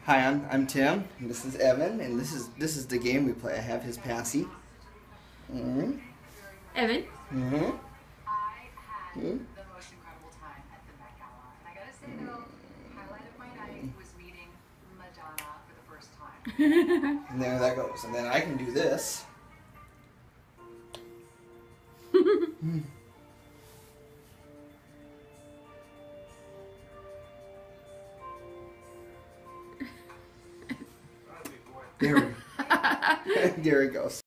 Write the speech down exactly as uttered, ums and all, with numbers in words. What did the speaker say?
Hi, I'm I'm Tim, and this is Evan, and this is this is the game we play. I have his passy. Mm-hmm. Evan. Mm-hmm. I had mm-hmm. the most incredible time at the Met Gala, and I gotta say though, the highlight of my night was meeting Madonna for the first time. And there that goes, and then I can do this. There, there it goes.